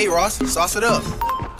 Hey Ross, sauce it up.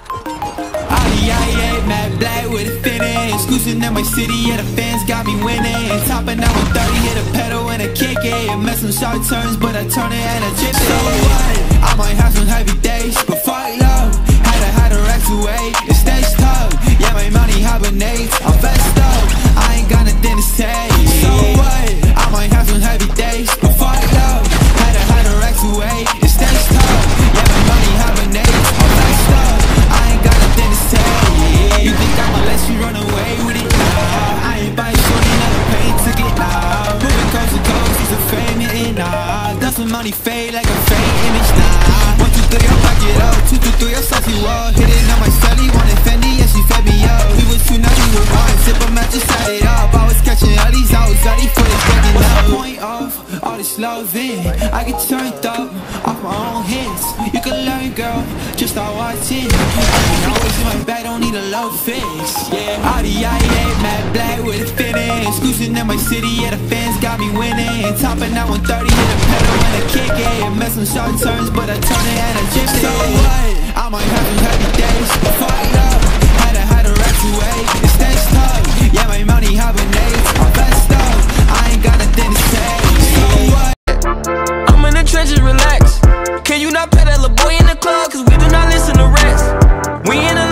RDIA, matte black with a finish. Cruising in my city, yeah, the fans got me winning. Topping out with 30, hit a pedal and a kick it. I mess some short turns, but I turn it and I chip it. So what? I might have some heavy days, but fuck love. Had to rack away, it stays tough. Yeah, my money hibernates, I'm vest up. I ain't got nothing to say. So what? I might have some heavy days, but fuck love. Had to rack away, it stays tough. Yeah, my money hibernates, I'm vest up. I ain't got nothing to say. You think I'ma let you run away with it? Nah, I ain't buying shorty, never paid ticket. Nah, moving coast to coast, it's a fame hitting. Nah, that's when money fade like a fake image. Nah, 1, 2, 3, I'll back it up. 2, 2, 3, I'll saucy wall. Hitting on my celly, wanted Fendi, and she fed me up. We was too naughty with wine, sip a match, just set it up. I was catching all these, I was ready for this breaking up. What's the point of all this loving? I get turned up off my own hits. You can learn, girl, just start watching. Always in my bag, don't need a love fix. Yeah, RDIA, matte black with a finish. Cruising in my city, yeah, the fans got me winning. Topping out 130, hit a pedal and a kick it. Mess some short turns, but I turn it and I chip it. So what? I might have some heavy days, but fuck up. Had to rack away, it stays tough. Yeah, my money hibernates, I'm vest up. I ain't got nothing to say. So what? I'm in the trenches, relax. Can you not pet that little boy in the club? Cause we do not listen to rats. We in the